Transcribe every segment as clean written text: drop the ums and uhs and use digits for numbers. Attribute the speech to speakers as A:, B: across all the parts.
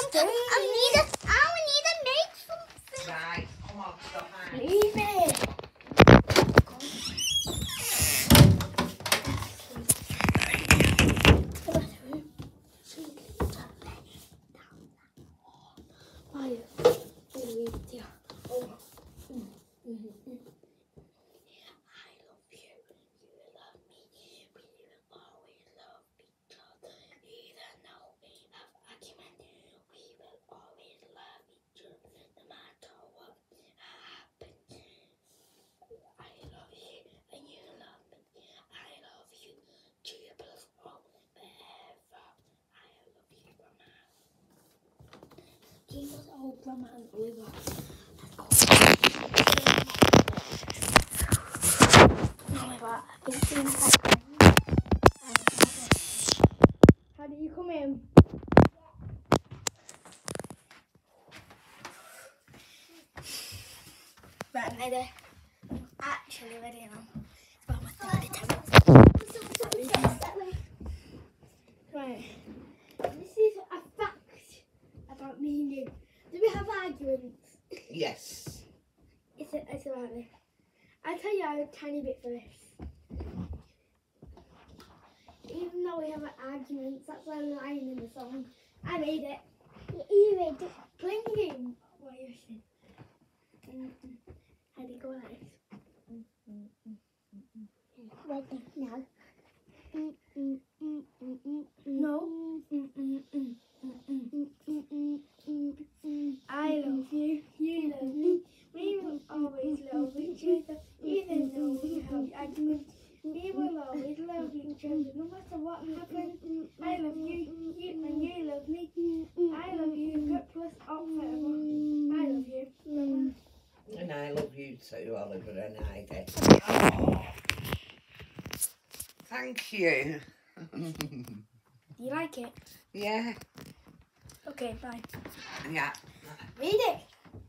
A: need to make something.
B: Right, come on, stop that.
A: Leave me. Keep us all Grandma and Oliver. However, 18 seconds. How do you come in? Right, I'm ready. Actually ready now. It's about my 30 minutes. Right. This is a fact about me and you. Do we have arguments?
B: Yes.
A: It's about this. I'll tell you a tiny bit for this. Even though we have arguments, that's a line in the song. I made it. You made it. Playing the game. What are you saying? How do you go like this? Ready now. No. I love you, you love me, we will always love each other, even though we have arguments, we will always love each other, no matter what happens. I love you, and you love me, I love you, good plus up forever. I love you.
B: And I love you too, Oliver and Heidi. Thank you.
A: Do you like it?
B: Yeah.
A: Okay, bye.
B: Yeah.
A: Read it.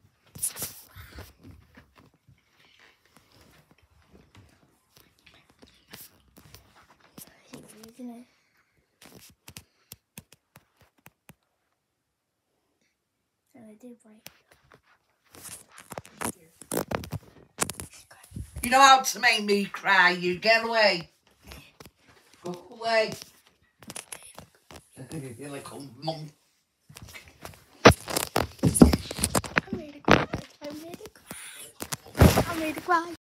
A: Keep reading it. So I did right.
B: You know how to make me cry, you get away. Go away. You little monk.
A: I made a cry. I made a cry. I made a cry.